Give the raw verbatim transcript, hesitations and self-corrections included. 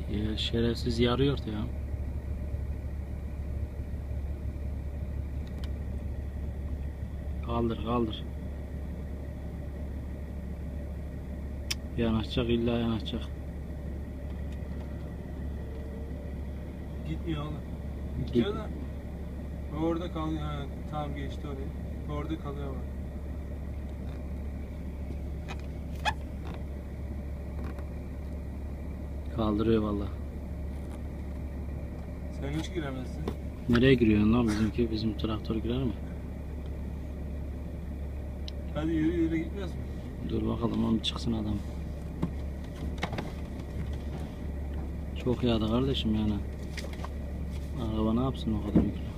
Ya şerefsiz yarıyor ya. Kaldır kaldır. Yanaşacak, illa yanaşacak. Gitmiyor oğlum. Gidiyor da orada kalıyor. Ha, tamam geçti oraya. Orada kalıyor bak. Kaldırıyor vallahi. Sen hiç giremezsin. Nereye giriyorsun lan bizimki? Bizim traktör girer mi? Hadi yürü yürü gitmiyoruz mu? Dur bakalım, onu çıksın adam. Çok yağdı kardeşim yani. Araba ne yapsın o kadar yük.